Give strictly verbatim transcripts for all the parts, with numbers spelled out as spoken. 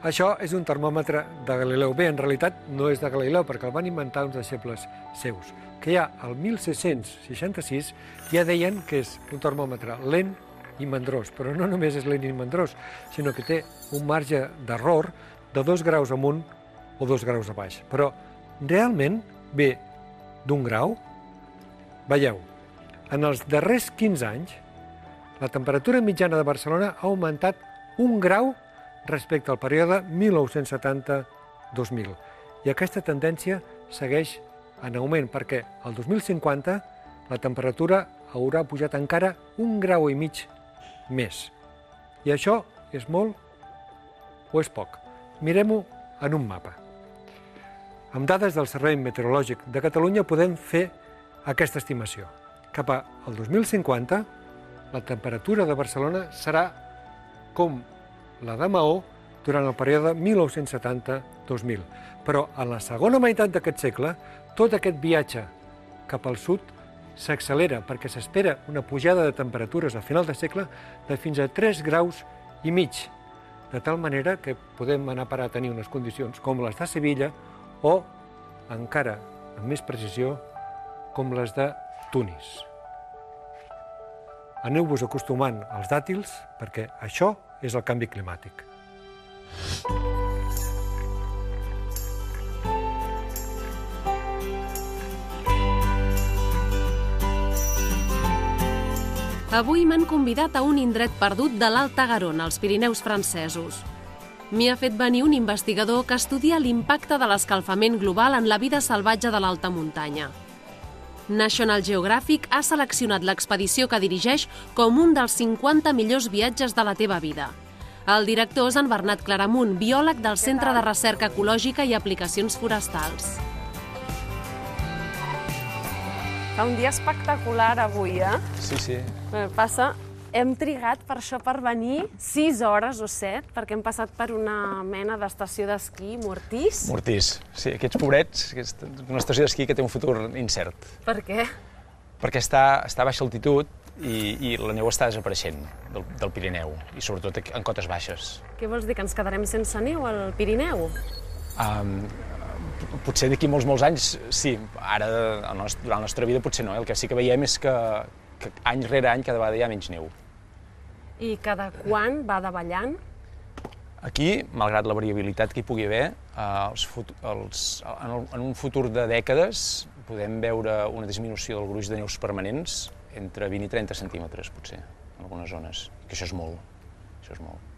Això és un termòmetre de Galileu. Bé, en realitat no és de Galileu, perquè el van inventar uns deixebles seus, que ja al mil sis-cents seixanta-sis ja deien que és un termòmetre lent i mandrós, però no només és lent i mandrós, sinó que té un marge d'error de dos graus amunt o dos graus a baix. Però realment ve d'un grau. Veieu, en els darrers quinze anys, la temperatura mitjana de Barcelona ha augmentat un grau respecte al període mil nou-cents setanta a dos mil. I aquesta tendència segueix en augment, perquè el dos mil cinquanta la temperatura haurà pujat encara un grau i mig més. I això és molt o és poc? Mirem-ho en un mapa. Amb dades del Servei Meteorològic de Catalunya podem fer aquesta estimació. Cap al dos mil cinquanta, la temperatura de Barcelona serà com la de Maó durant el període mil nou-cents setanta a dos mil. Però a la segona meitat d'aquest segle, tot aquest viatge cap al sud s'accelera perquè s'espera una pujada de temperatures a final de segle de fins a tres graus i mig, de tal manera que podem anar a parar a tenir unes condicions com les de Sevilla o, encara amb més precisió, com les de Tunis. Aneu-vos acostumant als dàtils perquè això és el canvi climàtic. Avui m'han convidat a un indret perdut de l'Alta Garona, als Pirineus francesos. M'hi ha fet venir un investigador que estudia l'impacte de l'escalfament global en la vida salvatge de l'alta muntanya. National Geographic ha seleccionat l'expedició que dirigeix com un dels cinquanta millors viatges de la teva vida. El director és en Bernat Claramunt, biòleg del Centre de Recerca Ecològica i Aplicacions Forestals. Fa un dia espectacular avui, eh? Sí, sí. Passa, hem trigat per això per venir sis hores o set, perquè hem passat per una mena d'estació d'esquí, Mortís. Mortís, sí. Aquests pobrets, és una estació d'esquí que té un futur incert. Per què? Perquè està, està a baixa altitud i, i la neu està desapareixent del, del Pirineu, i sobretot en cotes baixes. Què vols dir, que ens quedarem sense neu al Pirineu? Um, potser d'aquí molts, molts anys, sí. Ara, durant la nostra vida, potser no. El que sí que veiem és que, que any rere any cada vegada hi ha menys neu. I cada quan va davallant? Aquí, malgrat la variabilitat que hi pugui haver, els, els, en, el, en un futur de dècades podem veure una disminució del gruix de neus permanents entre vint i trenta centímetres, potser, en algunes zones. Que això és molt. Això és molt.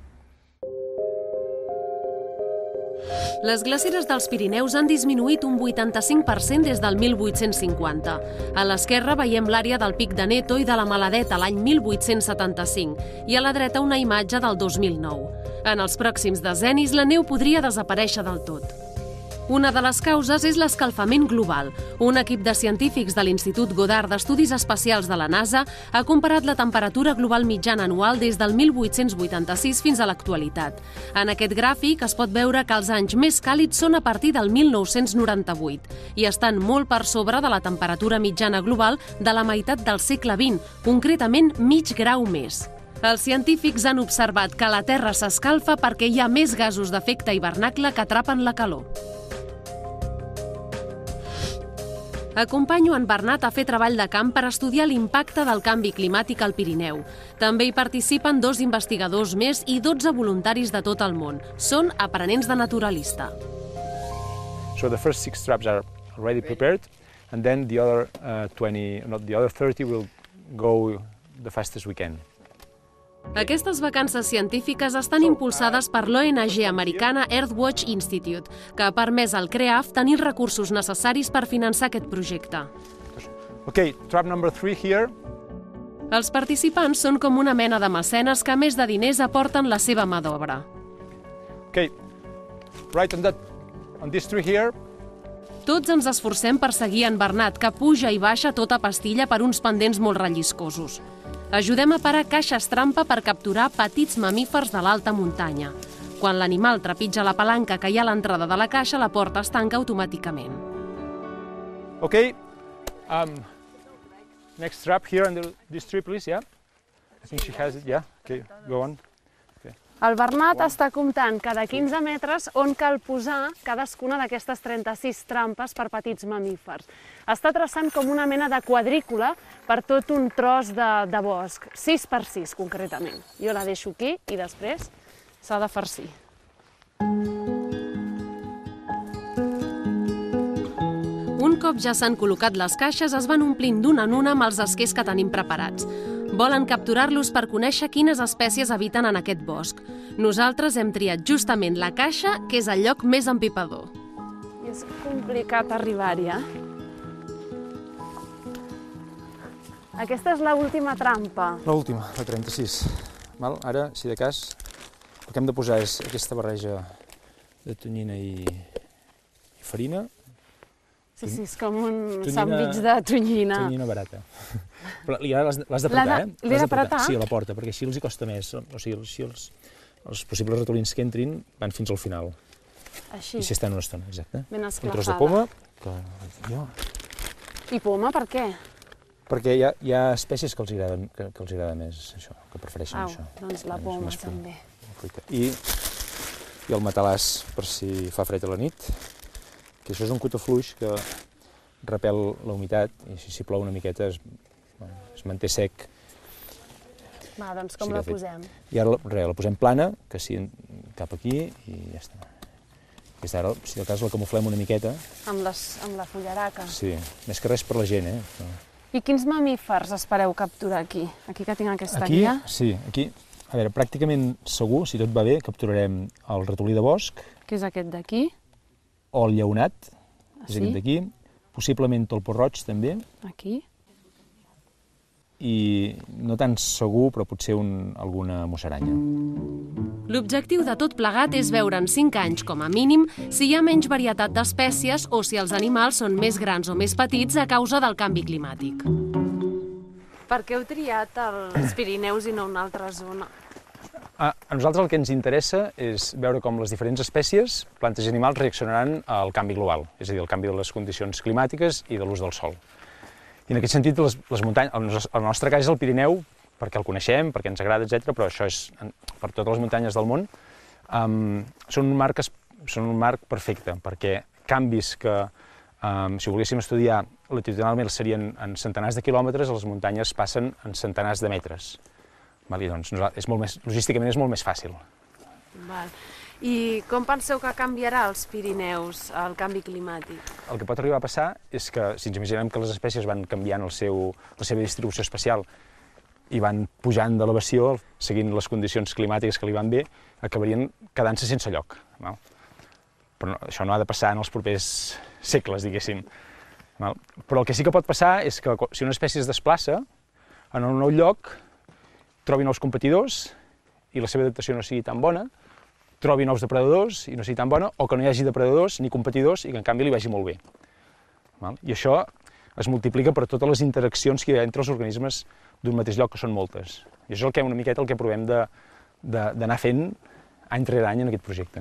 Les glaceres dels Pirineus han disminuït un vuitanta-cinc per cent des del mil vuit-cents cinquanta. A l'esquerra veiem l'àrea del Pic de Neto i de la Maladeta l'any mil vuit-cents setanta-cinc i a la dreta una imatge del dos mil nou. En els pròxims decennis la neu podria desaparèixer del tot. Una de les causes és l'escalfament global. Un equip de científics de l'Institut Goddard d'Estudis Espacials de la NASA ha comparat la temperatura global mitjana anual des del mil vuit-cents vuitanta-sis fins a l'actualitat. En aquest gràfic es pot veure que els anys més càlids són a partir del mil nou-cents noranta-vuit i estan molt per sobre de la temperatura mitjana global de la meitat del segle vint, concretament mig grau més. Els científics han observat que la Terra s'escalfa perquè hi ha més gasos d'efecte hivernacle que atrapen la calor. Acompanyo en Bernat a fer treball de camp per estudiar l'impacte del canvi climàtic al Pirineu. També hi participen dos investigadors més i dotze voluntaris de tot el món. Són aprenents de naturalista. So the first six traps are already prepared, and then the other uh, twenty, not the other thirty will go the fastest we can. Aquestes vacances científiques estan impulsades per l'O N G americana Earthwatch Institute, que ha permès al CREAF tenir els recursos necessaris per finançar aquest projecte. Okay, trap number three here. Els participants són com una mena de mecenes que, a més de diners, aporten la seva mà d'obra. Okay, right on that, on this tree here. Tots ens esforcem per seguir en Bernat, que puja i baixa tota pastilla per uns pendents molt relliscosos. Ajudem a parar caixes trampa per capturar petits mamífers de l'alta muntanya. Quan l'animal trepitja la palanca que hi ha a l'entrada de la caixa, la porta es tanca automàticament. Okay, um, next trap here under this tree, please, yeah? I think she has it, yeah? Okay, go on. Okay. El Bernat està comptant cada quinze metres on cal posar cadascuna d'aquestes trenta-sis trampes per petits mamífers. Està traçant com una mena de quadrícula per tot un tros de, de bosc, sis per sis concretament. Jo la deixo aquí i després s'ha de farcir. Un cop ja s'han col·locat les caixes, es van omplint d'una en una amb els esquers que tenim preparats. Volen capturar-los per conèixer quines espècies habiten en aquest bosc. Nosaltres hem triat justament la caixa, que és el lloc més empipador. És complicat arribar-hi, eh? Aquesta és l'última trampa. L'última, la trenta-sis. Ara, si de cas, el que hem de posar és aquesta barreja de tonyina i farina. Sí, sí, és com un sandvitx de tonyina. Tonyina barata. Però ja l'has d'apretar, eh? L'he d'apretar? Sí, a la porta, perquè així els hi costa més. O sigui, així els, els possibles ratolins que entrin van fins al final. Així? I s'hi estan una estona, exacte. Ben esclafada. Un tros de poma, que jo... I poma, per què? Perquè hi ha, hi ha espècies que els agrada, que, que els agrada més això, que prefereixen Au, això. doncs la poma també. I, I el matalàs, per si fa fred a la nit, que això és un cotafluix que repel la humitat i si s'hi plou una miqueta es, bueno, es manté sec. Va, doncs com sí, la posem? I ara res, la posem plana, que sí, cap aquí i ja està. I ara, si de cas, la camuflem una miqueta. Amb, les, amb la fullaraca? Sí, més que res per la gent, eh? I quins mamífers espereu capturar aquí? Aquí que tinc aquesta aquí, guia? Sí, aquí, a veure, pràcticament segur, si tot va bé, capturarem el ratolí de bosc. Que és aquest d'aquí? O el lleonat, ah, és aquest d'aquí, possiblement tolpo roig també. Aquí. I no tan segur, però potser un, alguna musaranya. L'objectiu de tot plegat és veure en cinc anys, com a mínim, si hi ha menys varietat d'espècies o si els animals són més grans o més petits a causa del canvi climàtic. Per què heu triat els Pirineus i no una altra zona? A nosaltres el que ens interessa és veure com les diferents espècies, plantes i animals, reaccionaran al canvi global, és a dir, al canvi de les condicions climàtiques i de l'ús del sol. I en aquest sentit, les, les muntanyes, el nostre cas és el Pirineu, perquè el coneixem, perquè ens agrada, etcètera, però això és per totes les muntanyes del món. Um, són, un marc, són un marc perfecte, perquè canvis que, um, si volguéssim estudiar latitudinalment, serien en centenars de quilòmetres, les muntanyes passen en centenars de metres. Val, i doncs, és molt més, logísticament és molt més fàcil. Val. I com penseu que canviarà els Pirineus el canvi climàtic? El que pot arribar a passar és que, si ens imaginem que les espècies van canviant el seu, la seva distribució espacial i van pujant d'elevació, seguint les condicions climàtiques que li van bé, acabarien quedant-se sense lloc. Val? Però no, això no ha de passar en els propers segles, diguéssim. Val? Però el que sí que pot passar és que si una espècie es desplaça en un nou lloc, trobi nous competidors i la seva adaptació no sigui tan bona, trobi nous depredadors i no sigui tan bona, o que no hi hagi depredadors ni competidors i que en canvi li vagi molt bé. I això es multiplica per totes les interaccions que hi ha entre els organismes d'un mateix lloc, que són moltes. I això és el que una miqueta el que provem d'anar fent any rere any en aquest projecte.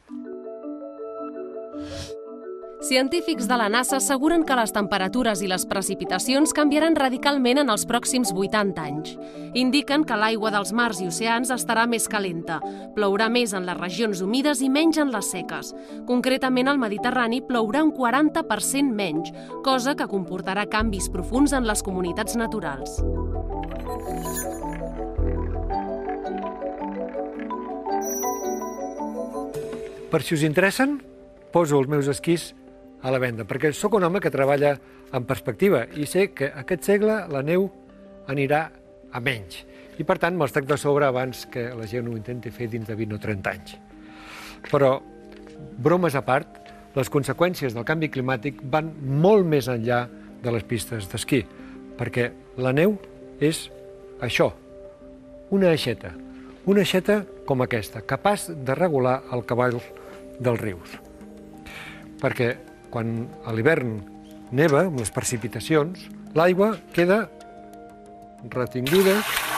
Científics de la NASA asseguren que les temperatures i les precipitacions canviaran radicalment en els pròxims vuitanta anys. Indiquen que l'aigua dels mars i oceans estarà més calenta, plourà més en les regions humides i menys en les seques. Concretament, al Mediterrani plourà un quaranta per cent menys, cosa que comportarà canvis profunds en les comunitats naturals. Per si us interessen, poso els meus esquís a la venda, perquè sóc un home que treballa en perspectiva i sé que aquest segle la neu anirà a menys. I, per tant, me'ls trec de sobre abans que la gent ho intenti fer dins de vint o trenta anys. Però, bromes a part, les conseqüències del canvi climàtic van molt més enllà de les pistes d'esquí, perquè la neu és això, una aixeta, una aixeta com aquesta, capaç de regular el cabal dels rius. Perquè quan a l'hivern neva, amb les precipitacions, l'aigua queda retinguda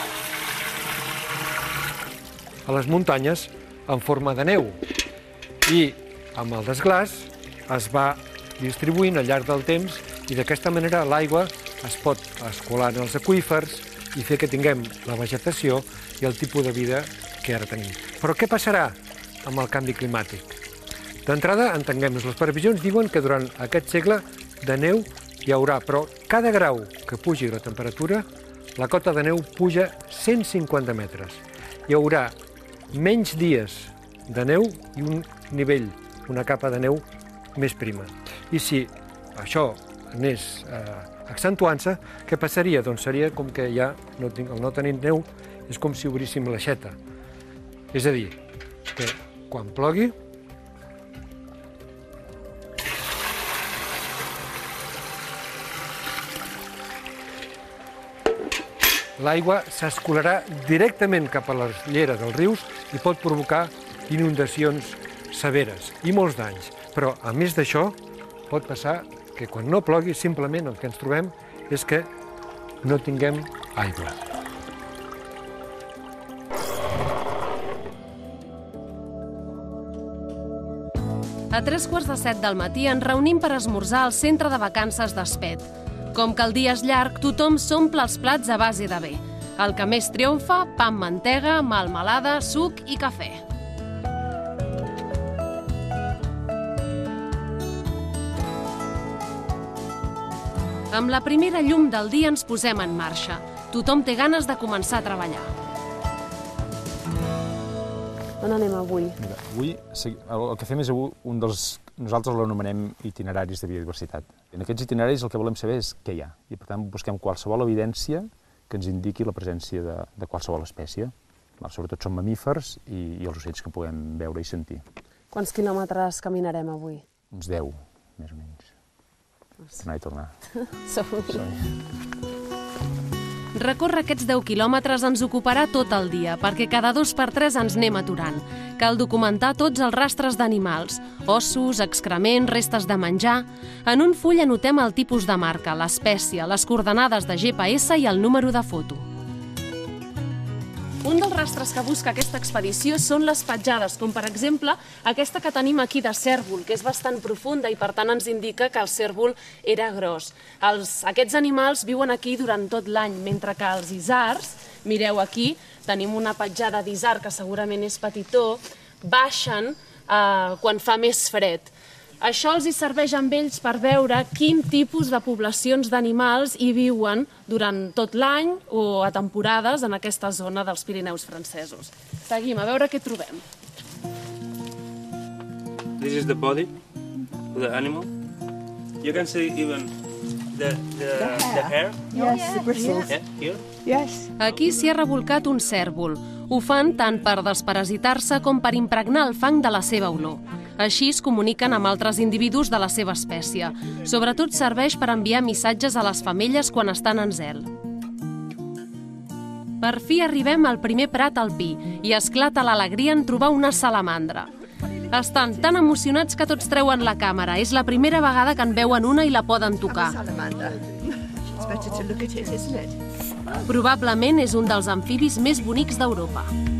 a les muntanyes en forma de neu i amb el desglàs es va distribuint al llarg del temps i d'aquesta manera l'aigua es pot escolar en els aqüífers i fer que tinguem la vegetació i el tipus de vida que ara tenim. Però què passarà amb el canvi climàtic? D'entrada, entenguem-nos, les previsions diuen que durant aquest segle de neu hi haurà, però cada grau que pugi la temperatura, la cota de neu puja cent cinquanta metres. Hi haurà menys dies de neu i un nivell, una capa de neu més prima. I si això anés eh, accentuant-se, què passaria? Doncs seria com que ja no, el no tenir neu és com si obríssim l'aixeta. És a dir, que quan plogui, l'aigua s'escolarà directament cap a les lleres dels rius i pot provocar inundacions severes i molts danys. Però, a més d'això, pot passar que quan no plogui, simplement el que ens trobem és que no tinguem aigua. A tres quarts de set del matí ens reunim per esmorzar al centre de vacances d'Espet. Com que el dia és llarg, tothom s'omple els plats a base de bé. El que més triomfa, pa amb mantega, melmelada, suc i cafè. Amb la primera llum del dia ens posem en marxa. Tothom té ganes de començar a treballar. On anem avui? Mira, avui el que fem és un dels... Nosaltres l'anomenem itineraris de biodiversitat. En aquests itineraris el que volem saber és què hi ha. I per tant busquem qualsevol evidència que ens indiqui la presència de, de qualsevol espècie. Sobretot són mamífers i, i els ocells que puguem veure i sentir. Quants quilòmetres caminarem avui? Uns deu, més o menys. Anar i tornar. Som-hi. Recórrer aquests deu quilòmetres ens ocuparà tot el dia, perquè cada dos per tres ens anem aturant. Cal documentar tots els rastres d'animals, ossos, excrements, restes de menjar. En un full anotem el tipus de marca, l'espècie, les coordenades de G P S i el número de foto. Un dels rastres que busca aquesta expedició són les petjades, com per exemple aquesta que tenim aquí de cérvol, que és bastant profunda i per tant ens indica que el cérvol era gros. Els, aquests animals viuen aquí durant tot l'any, mentre que els isards, mireu aquí, tenim una petjada d'isard que segurament és petitó, baixen eh, quan fa més fred. Això els hi serveix amb ells per veure quin tipus de poblacions d'animals hi viuen durant tot l'any o a temporades en aquesta zona dels Pirineus francesos. Seguim, a veure què trobem. This is the body of the animal. You can see even the, the, the hair. Yes, the bristles. Yeah, here. Yes. Aquí s'hi ha revolcat un cérvol. Ho fan tant per desparasitar-se com per impregnar el fang de la seva olor. Així es comuniquen amb altres individus de la seva espècie. Sobretot serveix per enviar missatges a les femelles quan estan en zel. Per fi arribem al primer prat alpí i esclata l'alegria en trobar una salamandra. Estan tan emocionats que tots treuen la càmera. És la primera vegada que en veuen una i la poden tocar. Probablement és un dels amfibis més bonics d'Europa.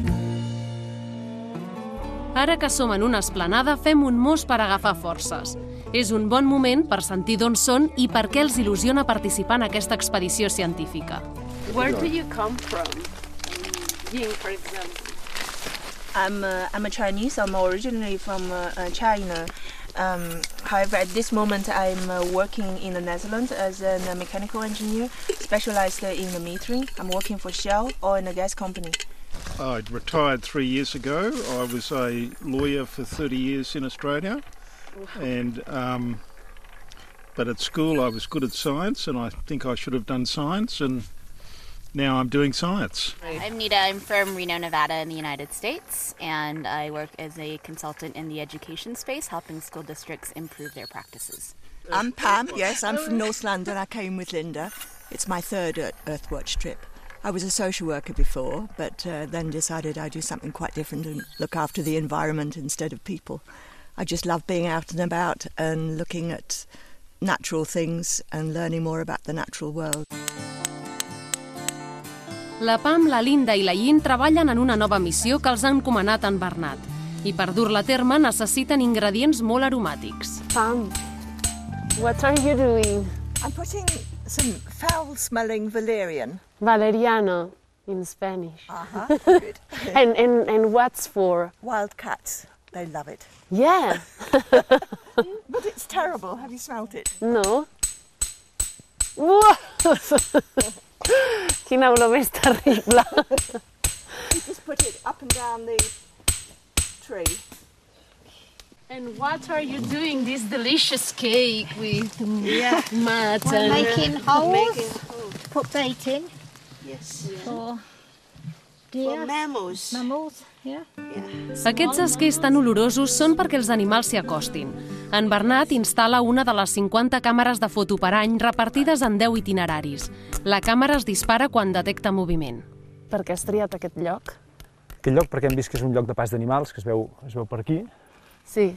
Ara que som en una esplanada, fem un mos per agafar forces. És un bon moment per sentir d'on són i per què els il·lusiona participar en aquesta expedició científica. Where do you come from? Ying, for example. I'm, uh, I'm a Chinese. I'm originally from uh, uh, China. Um, however, at this moment, I'm uh, working in the Netherlands as a uh, mechanical engineer, specialized uh, in the metering. I'm working for Shell, oil and gas company. I retired three years ago. I was a lawyer for thirty years in Australia, and um, but at school I was good at science, and I think I should have done science, and now I'm doing science. I'm Nita. I'm from Reno, Nevada in the United States, and I work as a consultant in the education space, helping school districts improve their practices. I'm Pam, yes, I'm from North London. I came with Linda. It's my third Earthwatch trip. I was a social worker before, but uh, then decided I'd do something quite different and look after the environment instead of people. I just love being out and about and looking at natural things and learning more about the natural world. La Pam, la Linda i la Yin treballen en una nova missió que els ha encomanat en Bernat. I per dur-la a terme necessiten ingredients molt aromàtics. Pam, what are you doing? I'm putting some foul-smelling valerian. Valeriana. In Spanish. Uh-huh, good. and, and, and what's for? Wild cats. They love it. Yeah. But it's terrible. Have you smelt it? No. Quina olor més terrible. You just put it up and down the tree. And what are you doing this delicious cake with yeah. mutton? We're making holes, Making holes. put bait in Yes. for For deer, mammals. mammals, yeah. Yeah. Aquests esquers tan olorosos són perquè els animals s'hi acostin. En Bernat instal·la una de les cinquanta càmeres de foto per any repartides en deu itineraris. La càmera es dispara quan detecta moviment. Per què has triat aquest lloc? Aquest lloc perquè hem vist que és un lloc de pas d'animals, que es veu, es veu per aquí, Sí.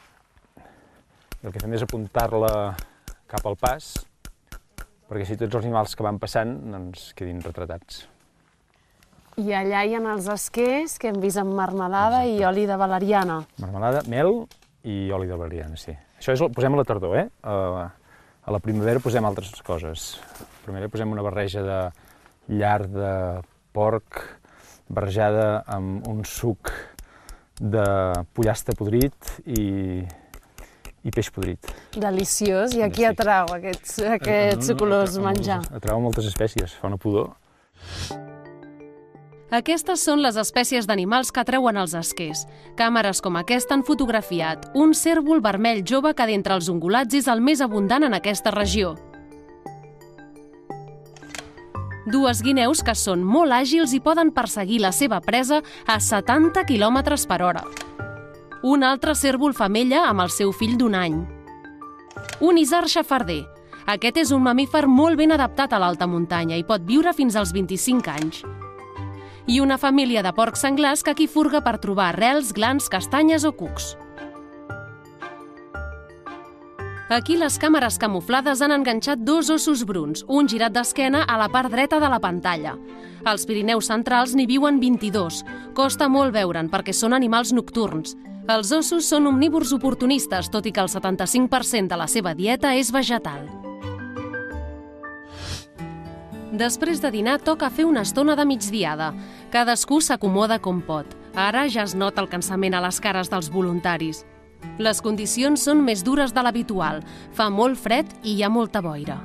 i el que fem és apuntar-la cap al pas, perquè així tots els animals que van passant doncs, quedin retratats. I allà hi ha els esquers que hem vist amb marmelada i oli de valeriana. Marmelada, mel i oli de valeriana, sí. Això és, el posem a la tardor, eh? A, a la primavera posem altres coses. A la primavera posem una barreja de llard de porc barrejada amb un suc de pollastre podrit i, i peix podrit. Deliciós, i aquí atrau aquests, aquests colors menjar. Atrau moltes espècies, fa una pudor. Aquestes són les espècies d'animals que atreuen els esquers. Càmeres com aquesta han fotografiat un cérvol vermell jove que d'entre els ungulats és el més abundant en aquesta regió. Dues guineus que són molt àgils i poden perseguir la seva presa a setanta quilòmetres per hora. Un altre cérvol femella amb el seu fill d'un any. Un isard xafarder. Aquest és un mamífer molt ben adaptat a l'alta muntanya i pot viure fins als vint-i-cinc anys. I una família de porcs senglars que aquí furga per trobar arrels, glans, castanyes o cucs. Aquí les càmeres camuflades han enganxat dos ossos bruns, un girat d'esquena a la part dreta de la pantalla. Als Pirineus centrals n'hi viuen vint-i-dos. Costa molt veure'n perquè són animals nocturns. Els ossos són omnívors oportunistes, tot i que el setanta-cinc per cent de la seva dieta és vegetal. Després de dinar toca fer una estona de migdiada. Cadascú s'acomoda com pot. Ara ja es nota el cansament a les cares dels voluntaris. Les condicions són més dures de l'habitual. Fa molt fred i hi ha molta boira.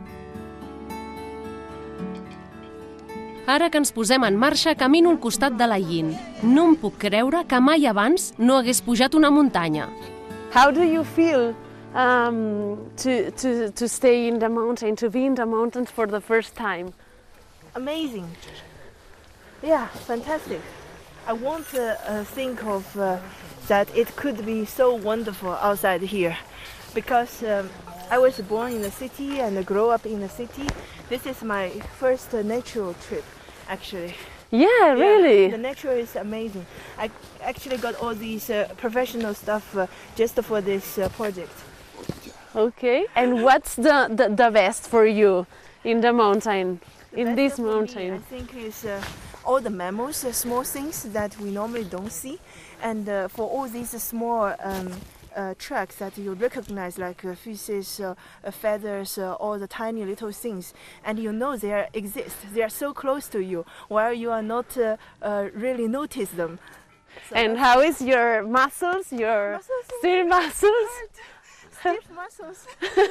Ara que ens posem en marxa, camino al costat de la Yin. No em puc creure que mai abans no hagués pujat una muntanya. How do you feel um, to, to, to stay in the mountain, to be in the mountains for the first time? Amazing. Yeah, fantastic. I won't uh, uh, think of uh, that it could be so wonderful outside here, because um, I was born in the city and grew up in the city. This is my first uh, natural trip, actually. Yeah, really? Yeah, the nature is amazing. I actually got all these uh, professional stuff uh, just for this uh, project. Okay. And what's the, the, the best for you in the mountain, The in best this for me, mountain? I think is uh, all the mammals, uh, small things that we normally don't see, and uh, for all these uh, small um, uh, tracks that you recognize, like uh, feces, uh, uh, feathers, uh, all the tiny little things, and you know they are, exist. They are so close to you, while you are not uh, uh, really notice them. So And how is your muscles, your Muscles? still muscles? stiff muscles.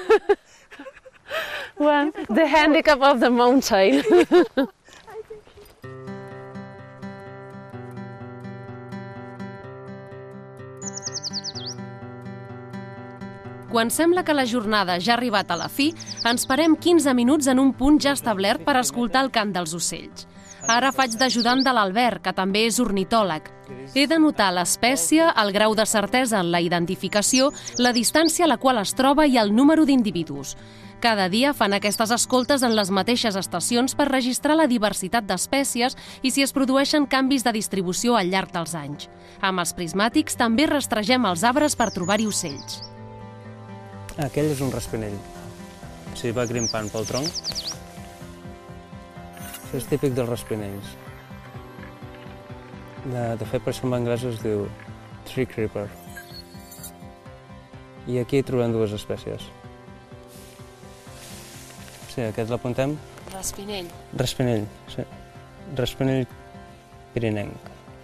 Well, the handicap of the mountain. Quan sembla que la jornada ja ha arribat a la fi, ens parem quinze minuts en un punt ja establert per escoltar el cant dels ocells. Ara faig d'ajudant de l'Albert, que també és ornitòleg. He de notar l'espècie, el grau de certesa en la identificació, la distància a la qual es troba i el número d'individus. Cada dia fan aquestes escoltes en les mateixes estacions per registrar la diversitat d'espècies i si es produeixen canvis de distribució al llarg dels anys. Amb els prismàtics també rastregem els arbres per trobar-hi ocells. Aquell és un raspinell. O sigui, va grimpant pel tronc. Això és típic dels raspinells. De, de fet, per això en anglès es diu tree creeper. I aquí trobem dues espècies. Sí, aquest l'apuntem. Raspinell. Raspinell, sí. responent pirinenc.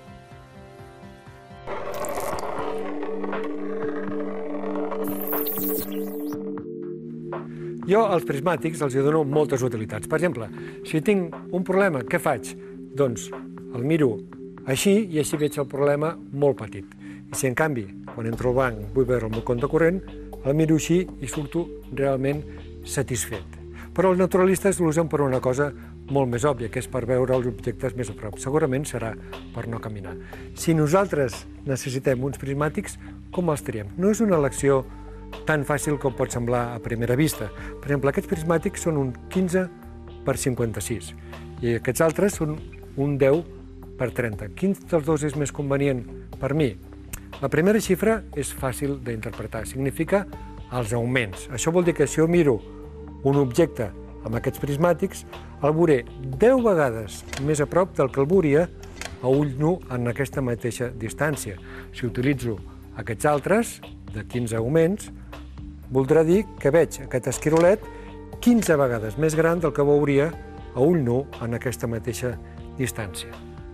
Jo als prismàtics els dono moltes utilitats. Per exemple, si tinc un problema, què faig? Doncs el miro així i així veig el problema molt petit. I si en canvi, quan entro al banc, vull veure el meu compte corrent, el miro així i surto realment satisfet. Però els naturalistes l'usen per una cosa molt més òbvia, que és per veure els objectes més a prop. Segurament serà per no caminar. Si nosaltres necessitem uns prismàtics, com els triem? No és una elecció tan fàcil com pot semblar a primera vista. Per exemple, aquests prismàtics són un quinze per cinquanta-sis i aquests altres són un deu per trenta. Quin dels dos és més convenient per mi? La primera xifra és fàcil d'interpretar, significa els augments. Això vol dir que si jo miro un objecte amb aquests prismàtics, el veuré deu vegades més a prop del que el veuria a ull nu en aquesta mateixa distància. Si utilitzo aquests altres, de quinze augments, voldrà dir que veig aquest esquirolet quinze vegades més gran del que veuria a ull nu en aquesta mateixa distància.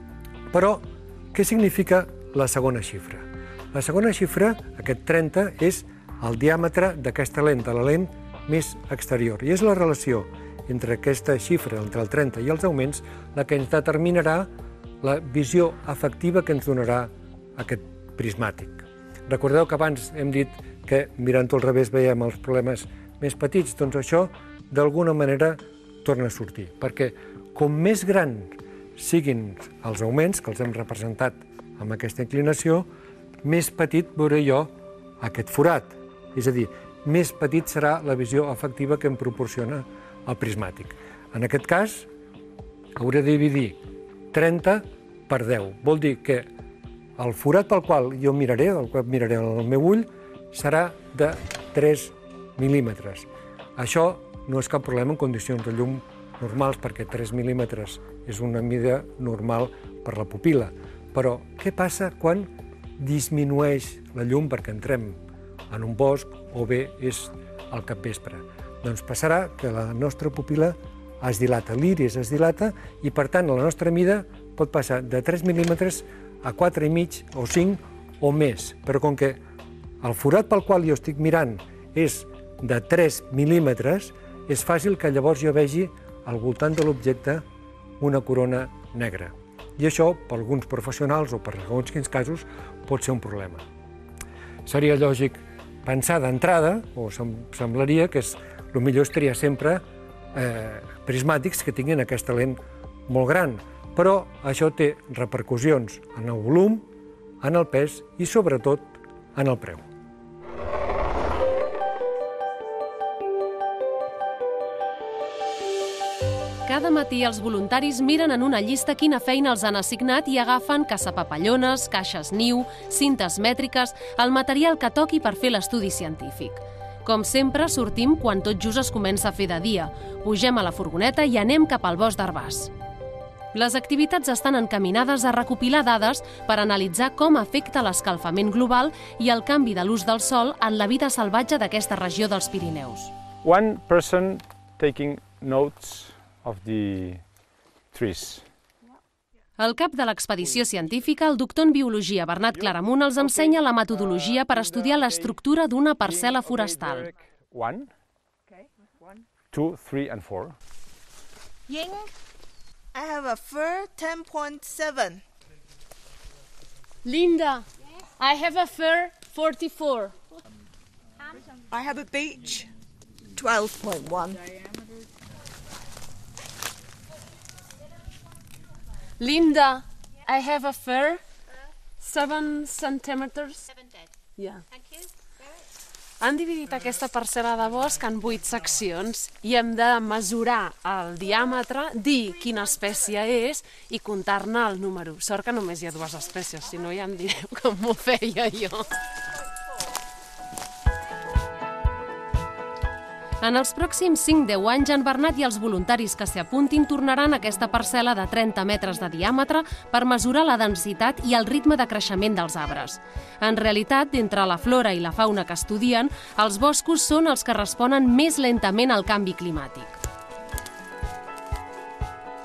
Però, què significa la segona xifra? La segona xifra, aquest trenta, és el diàmetre d'aquesta lent, de la lent més exterior. I és la relació entre aquesta xifra, entre el trenta i els augments, la que ens determinarà la visió efectiva que ens donarà aquest prismàtic. Recordeu que abans hem dit que mirant-ho al revés veiem els problemes més petits, doncs això d'alguna manera torna a sortir, perquè com més gran siguin els augments, que els hem representat amb aquesta inclinació, més petit veuré jo aquest forat, és a dir, més petit serà la visió efectiva que em proporciona el prismàtic. En aquest cas, hauré de dividir trenta per deu, vol dir que el forat pel qual jo miraré, el qual miraré en el meu ull, serà de tres mil·límetres. Això no és cap problema en condicions de llum normals, perquè tres mil·límetres és una mida normal per la pupil·la. Però què passa quan disminueix la llum perquè entrem en un bosc o bé és al capvespre? Doncs passarà que la nostra pupil·la es dilata, l'iris es dilata i, per tant, la nostra mida pot passar de tres mil·límetres a quatre i mig o cinc o més. Però com que el forat pel qual jo estic mirant és de tres mil·límetres, és fàcil que llavors jo vegi al voltant de l'objecte una corona negra. I això, per alguns professionals o per alguns quins casos, pot ser un problema. Seria lògic pensar d'entrada, o semblaria que és, el millor és triar sempre eh, prismàtics que tinguin aquesta lent molt gran, però això té repercussions en el volum, en el pes i, sobretot, en el preu. Cada matí els voluntaris miren en una llista quina feina els han assignat i agafen caçapapallones, caixes niu, cintes mètriques, el material que toqui per fer l'estudi científic. Com sempre, sortim quan tot just es comença a fer de dia, pugem a la furgoneta i anem cap al bosc d'Arbàs. Les activitats estan encaminades a recopilar dades per analitzar com afecta l'escalfament global i el canvi de l'ús del sol en la vida salvatge d'aquesta regió dels Pirineus. One person taking notes of the trees. El cap de l'expedició científica, el doctor en biologia Bernat Claramunt, els ensenya la metodologia per estudiar l'estructura d'una parcel·la forestal. One, two, three and four. Ying, I have a fur ten point seven. Linda, I have a fur forty-four. I have a beech twelve point one. Linda, I have a fur seven centimeters. Seven dead. Yeah. Thank you. Han dividit aquesta parcel·la de bosc en vuit seccions i hem de mesurar el diàmetre, dir quina espècie és i comptar-ne el número. Sort que només hi ha dues espècies, si no ja em direu com m'ho feia jo. En els pròxims cinc a deu anys, en Bernat i els voluntaris que s'hi apuntin tornaran a aquesta parcel·la de trenta metres de diàmetre per mesurar la densitat i el ritme de creixement dels arbres. En realitat, entre la flora i la fauna que estudien, els boscos són els que responen més lentament al canvi climàtic.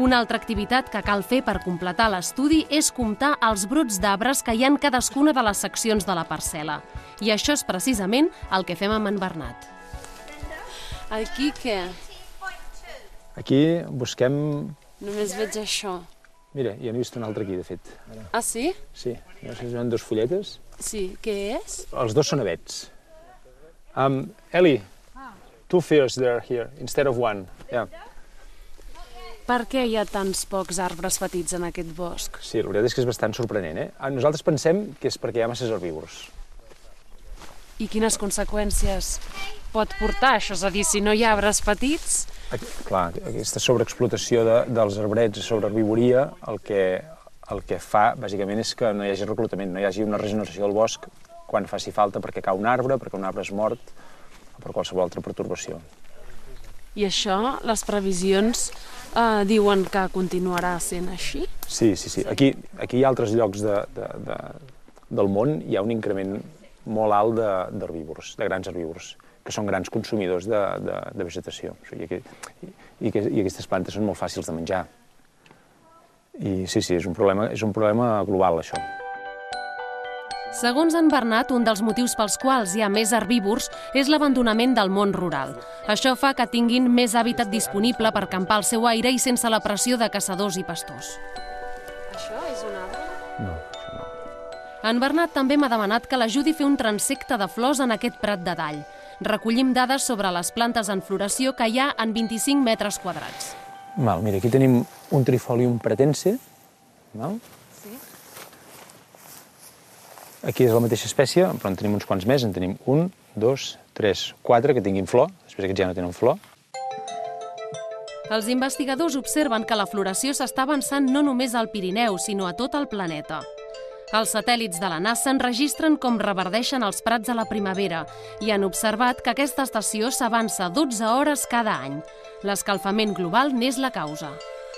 Una altra activitat que cal fer per completar l'estudi és comptar els brots d'arbres que hi ha en cadascuna de les seccions de la parcel·la. I això és precisament el que fem amb en Bernat. Aquí què? Aquí busquem... Només veig això. Mira, ja n'he vist un altre aquí, de fet. Ah, sí? Sí, no sé si són dues fulletes. Sí, què és? Els dos són avets. Um, Ellie, two firs there, here, instead of one. Yeah. Per què hi ha tants pocs arbres petits en aquest bosc? Sí, la veritat és que és bastant sorprenent, eh? Nosaltres pensem que és perquè hi ha masses herbívors. I quines conseqüències pot portar això? És a dir, si no hi ha arbres petits... Clar, aquesta sobreexplotació de, dels arbrets i sobreherbivoria el que, el que fa, bàsicament, és que no hi hagi reclutament, no hi hagi una regeneració del bosc quan faci falta perquè cau un arbre, perquè un arbre és mort o per qualsevol altra pertorbació. I això, les previsions eh, diuen que continuarà sent així? Sí, sí, sí. Aquí, aquí hi ha altres llocs de, de, de, del món, hi ha un increment molt alt d'herbívors, de, de grans herbívors, que són grans consumidors de, de, de vegetació. O sigui, i, i, I aquestes plantes són molt fàcils de menjar. I sí, sí, és un problema, és un problema global, això. Segons en Bernat, un dels motius pels quals hi ha més herbívors és l'abandonament del món rural. Això fa que tinguin més hàbitat disponible per campar al seu aire i sense la pressió de caçadors i pastors. Això és un arbre? No, això no. En Bernat també m'ha demanat que l'ajudi a fer un transecte de flors en aquest prat de dall. Recollim dades sobre les plantes en floració que hi ha en vint-i-cinc metres quadrats. Val, mira, aquí tenim un Trifolium pratense. Val? Sí. Aquí és la mateixa espècie, però en tenim uns quants més. En tenim un, dos, tres, quatre que tinguin flor. Després aquests ja no tenen flor. Els investigadors observen que la floració s'està avançant no només al Pirineu, sinó a tot el planeta. Els satèl·lits de la NASA enregistren com reverdeixen els prats a la primavera i han observat que aquesta estació s'avança dotze hores cada any. L'escalfament global n'és la causa.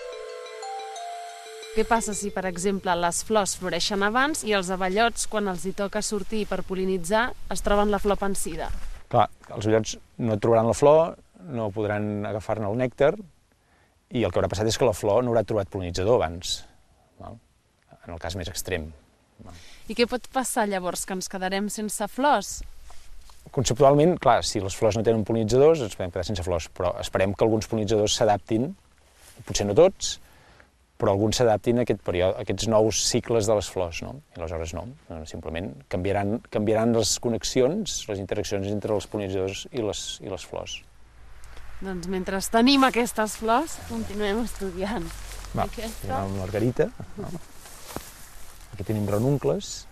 Què passa si, per exemple, les flors floreixen abans i els abellots, quan els hi toca sortir per pol·linitzar, es troben la flor pansida? Clar, els abellots no trobaran la flor, no podran agafar-ne el nèctar i el que haurà passat és que la flor no haurà trobat pol·linitzador abans, val? En el cas més extrem. I què pot passar llavors, que ens quedarem sense flors? Conceptualment, clar, si les flors no tenen pol·linitzadors, ens podem quedar sense flors, però esperem que alguns pol·linitzadors s'adaptin, potser no tots, però alguns s'adaptin a, aquest període, a aquests nous cicles de les flors, no? I aleshores no, simplement canviaran, canviaran les connexions, les interaccions entre els pol·linitzadors i les, i les flors. Doncs mentre tenim aquestes flors, continuem estudiant. Va, aquesta... hi ha una margarita. No? Aquí tenim ranuncles.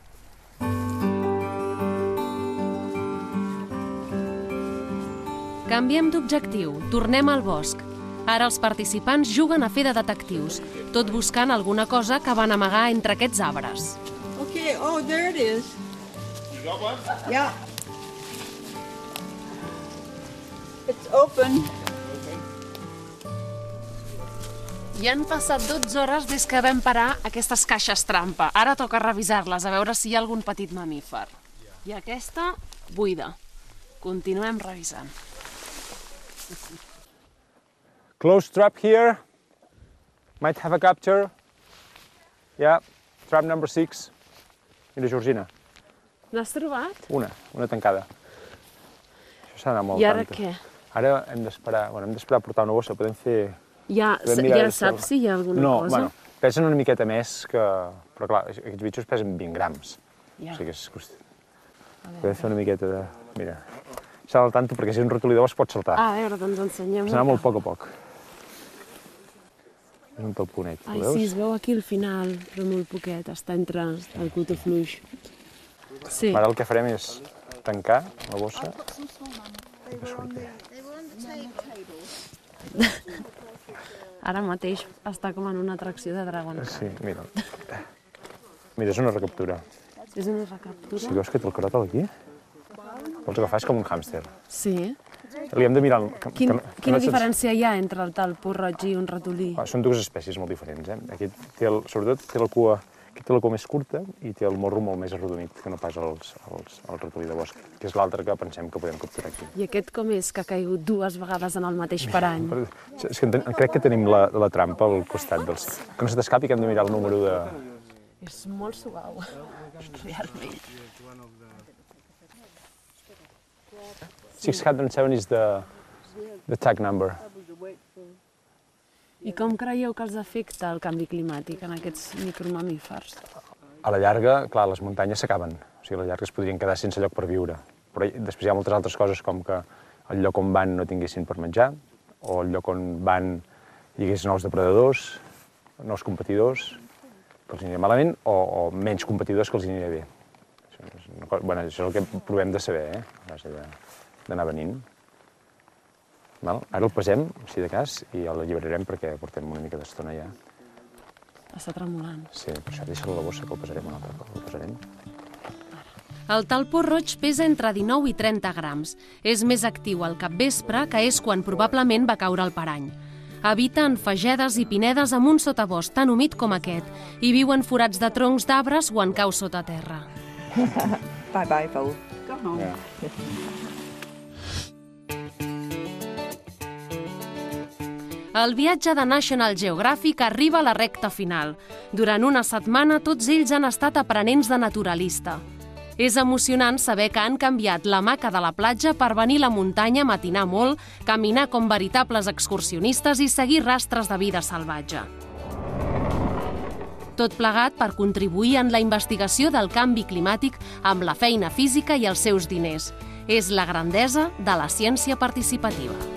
Canviem d'objectiu, tornem al bosc. Ara els participants juguen a fer de detectius, tot buscant alguna cosa que van amagar entre aquests arbres. Okay, oh, there it is. You got one? Yeah. It's open. Ja han passat dotze hores des que vam parar aquestes caixes trampa. Ara toca revisar-les, a veure si hi ha algun petit mamífer. I aquesta, buida. Continuem revisant. Close trap here. Might have a capture. Yeah, trap number six. Mira, Georgina. N'has trobat? Una, una tancada. Això s'ha d'anar molt I ara tanta. què? Ara hem d'esperar, bueno, hem d'esperar a portar una bossa, podem fer... Ja, ja saps si hi ha alguna no, cosa? No, bueno, pesen una miqueta més que... Però clar, aquests bitxos pesen vint grams. Ja. O sigui que és... Podem fer una miqueta de... Mira, s'ha del tanto perquè si un rotolidor es pot saltar. Ah, a veure, doncs ensenyem. S'ha molt a poc a poc. És un talponet, ho Ai, veus? sí, es veu aquí al final, però molt poquet, està entre el cotó fluix. Sí. Ara el que farem és tancar la bossa i que surti. Ara mateix està com en una atracció de Dragon Car. Sí, mira. Mira, és una recaptura. És una recaptura? Si veus que té el caròtel aquí, vols agafar, és com un hàmster. Sí. Li hem de mirar... Que, Quin, que, que quina no diferència hi ha entre el talpó roig i un ratolí? Ah, són dues espècies molt diferents, eh? Aquest té el, sobretot té la cua Aquí té la cua més curta i té el morro molt més arrodonit que no pas els, els, el ratolí de bosc, que és l'altre que pensem que podem capturar aquí. I aquest com és, que ha caigut dues vegades en el mateix parany? És que ten, crec que tenim la, la trampa al costat dels... Que no se t'escapi, que hem de mirar el número de... És molt suau, realment. six hundred seven is the, the tag number. I com creieu que els afecta el canvi climàtic en aquests micromamífers? A la llarga, clar, les muntanyes s'acaben. O sigui, a la llarga es podrien quedar sense lloc per viure. Però després hi ha moltes altres coses, com que el lloc on van no tinguessin per menjar, o el lloc on van hi hagués nous depredadors, nous competidors, que els aniria malament, o, o menys competidors que els aniria bé. Això és, una cosa, bueno, això és el que provem de saber, eh? A base d'anar venint. Val? Ara el pesem, si de cas, i l'alliberarem perquè portem una mica d'estona ja. Està tremolant. Sí, per això deixa-lo a la bossa que el pesarem un altre cop. El pesarem. El talpó roig pesa entre dinou i trenta grams. És més actiu al capvespre, que és quan probablement va caure el parany. Habita en fagedes i pinedes amb un sotabosc tan humit com aquest i viu en forats de troncs d'arbres o en cau sota terra. Bye bye, Paul. Go home. Yeah. El viatge de National Geographic arriba a la recta final. Durant una setmana tots ells han estat aprenents de naturalista. És emocionant saber que han canviat l'hamaca de la platja per venir a la muntanya a matinar molt, caminar com veritables excursionistes i seguir rastres de vida salvatge. Tot plegat per contribuir en la investigació del canvi climàtic amb la feina física i els seus diners. És la grandesa de la ciència participativa.